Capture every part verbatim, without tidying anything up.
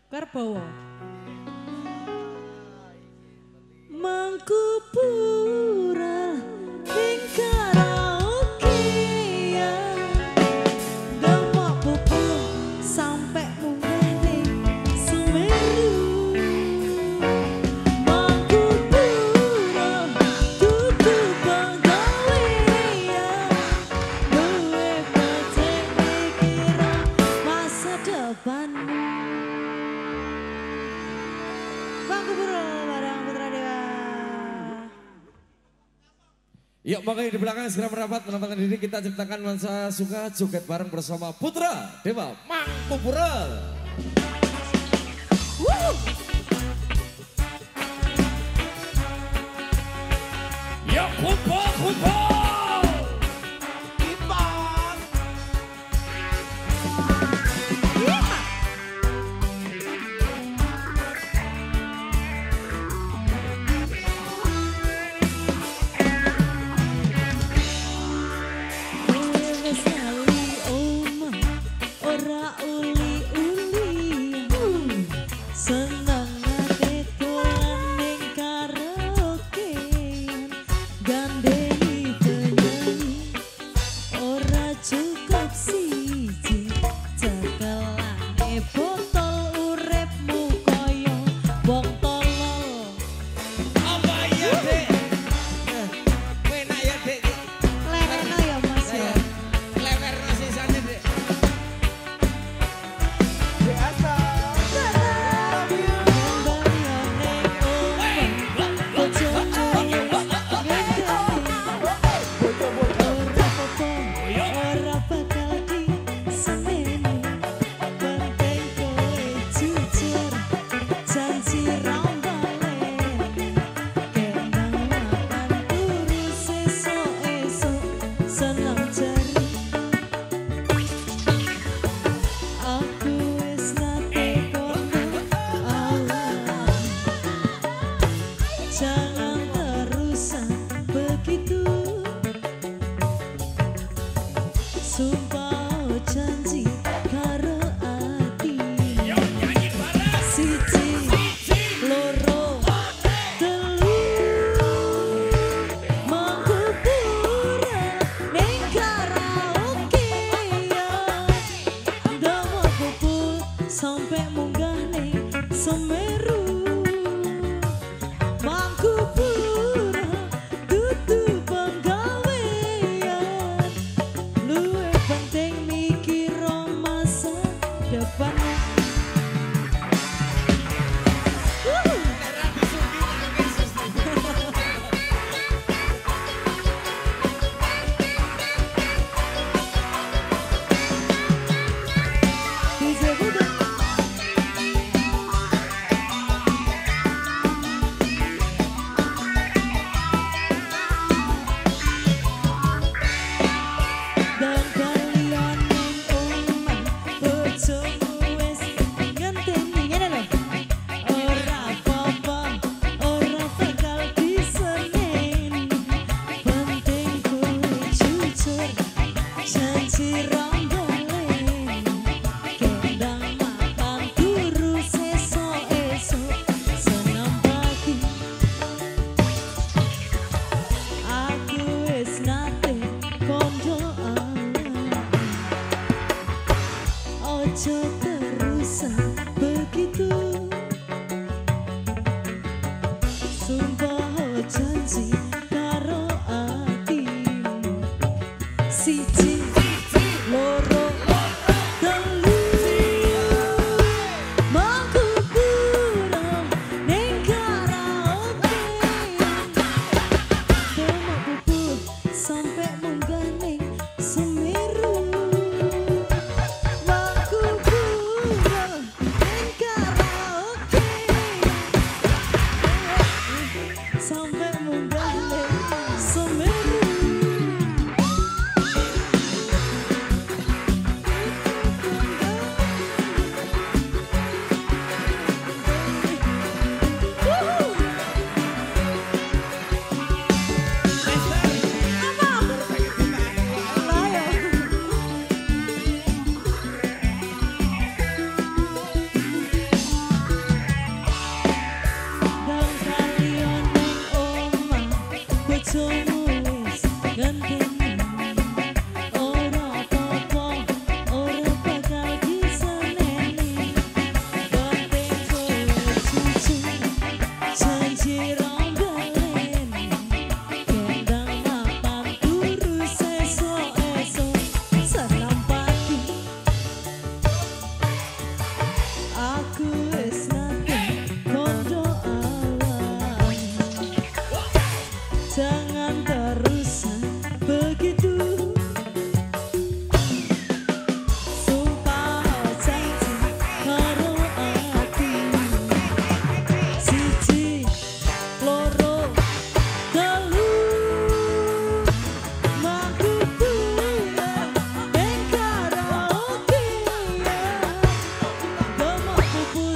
Karbowo. Mangkupura ning karaoke ya. Demok pupu sampe munggah ning Semeru. Mangkupura dudu penggawe ya. Duwe penting mikira masa depan. Mangkupura barang Putra Dewa. Yuk makanya di belakang segera merapat menantangkan diri kita ciptakan nuansa suka joget bareng bersama Putra Dewa Mangkupura. Woo! Yuk kumpul kumpul.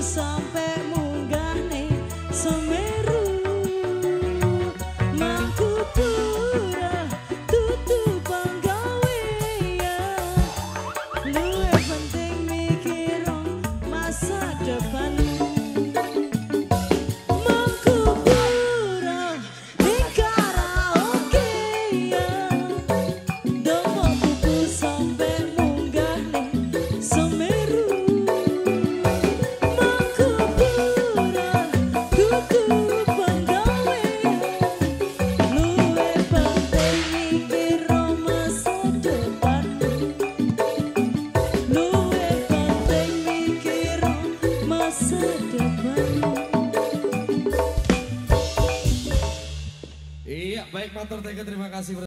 sampai munggah ning Semeru. Mangkupura tutup penggawean, luwih penting mikir masa depanmu. Mangkupura ning karaokean, domo kuku sampai munggah ning Semeru. Mangkupura tutup penggawean, luwih penting mikir masa depanmu. Luwih penting mikir masa depanmu. Iya, baik matur thank you, terima kasih.